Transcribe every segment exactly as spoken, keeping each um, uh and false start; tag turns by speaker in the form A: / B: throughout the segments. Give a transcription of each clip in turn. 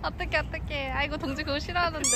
A: 어떡해 어떡해. 아이고 동지 그거 싫어하는데.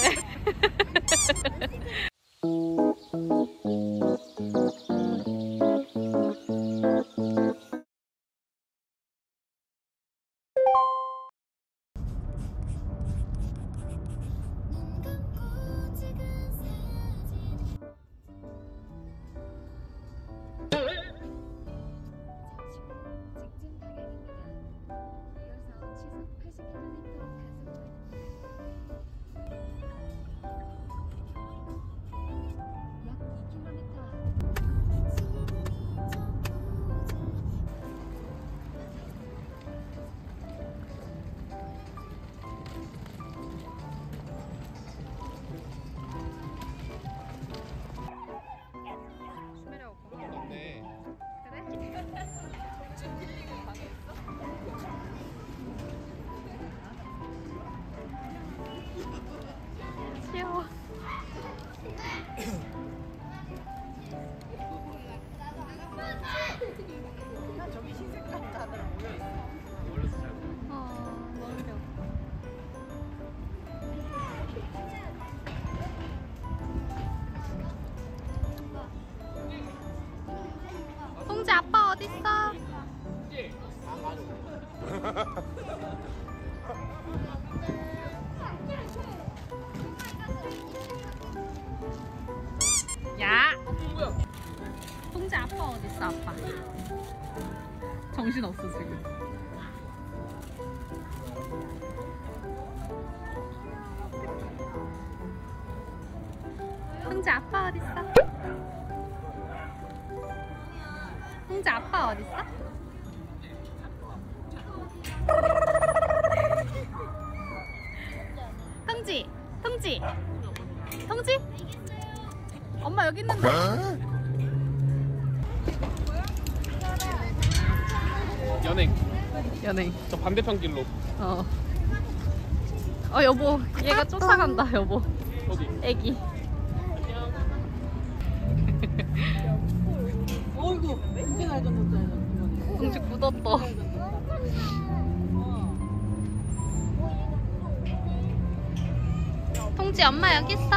A: 귀여워.
B: 저기 흰색깔 다들 모여있어.
A: 어, 너무 귀엽다. 동지 아빠 어딨어? 야! 동지 아빠 어딨어 아빠? 정신없어 지금. 동지 아빠 어딨어? 동지 아빠 어딨어? 동지! 동지! 동지? 엄마 여기 있는데?
C: 연행.
A: 연예인.
C: 저 반대편 길로.
A: 어. 어 여보, 얘가 쫓아간다 여보.
C: 어디?
A: 애기.
B: 어이구, 진짜 잘 줬는데.
A: 동지 굳었다. 동지 엄마 여기 있어.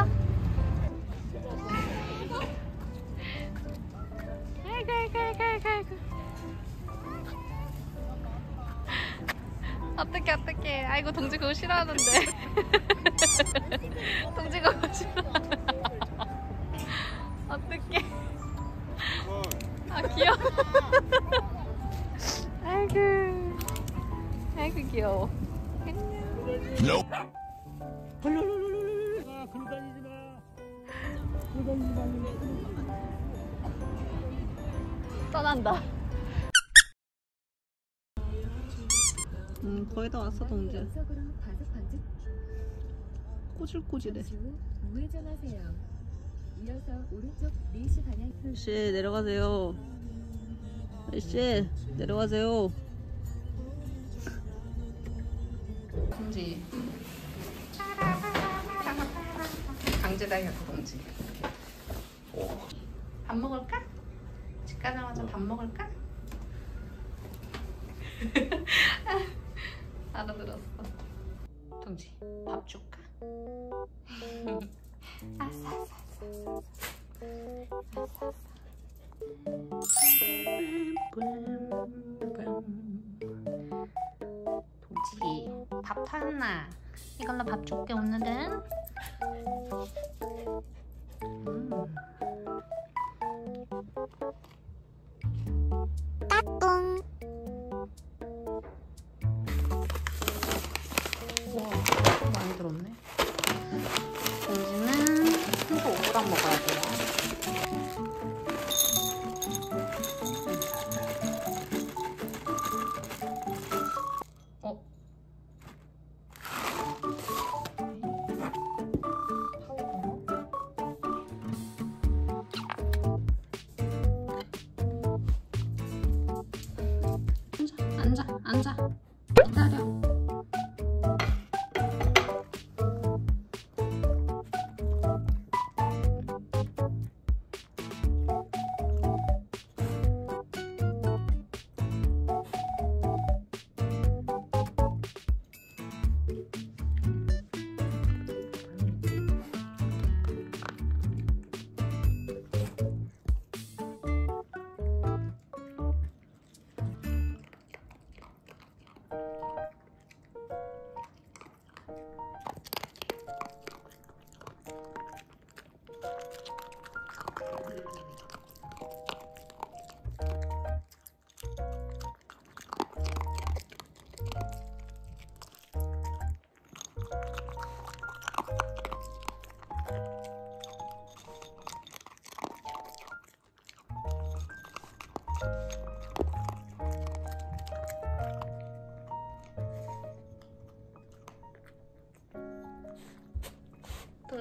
A: 아이고 아이고 아이고 아이고 아이고. 어떡해 어떡해. 아이고 동지 그거 싫어하는데. 동지 그거 싫어. 어떡해. 아 귀여워. 아이고 아이고 귀여워. 안녕.
C: 아, 굴 다니지 마. 굴 다니지 마.
A: 떠난다. 음 거의 다 왔어 동지. 꼬질꼬질해.
D: 우회전하세요. 이어서 오른쪽 네 시 방향.
A: 아저씨 내려가세요. 아저씨 내려가세요. 동지. 강제 다이어트 동지. 밥 먹을까? 집 가자마자 밥 먹을까? 알아들었어. 동지 밥 줄까? 아싸 아싸 아싸 아싸. 동지 밥 타였나? 이걸로 밥 줄게 오늘은. 음. 따뚱. 우와 많이 들었네. 동지는 이거 오랑 먹어야 돼요. 어? 앉아, 앉아, 앉아. 기다려.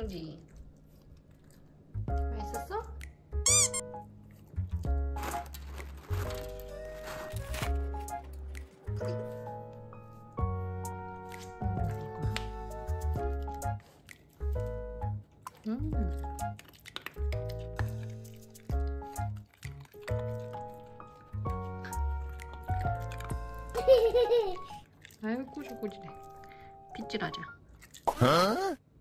A: 콩지. 맛있었어? 음. 아이고 꼬질꼬질해. 빗질하자.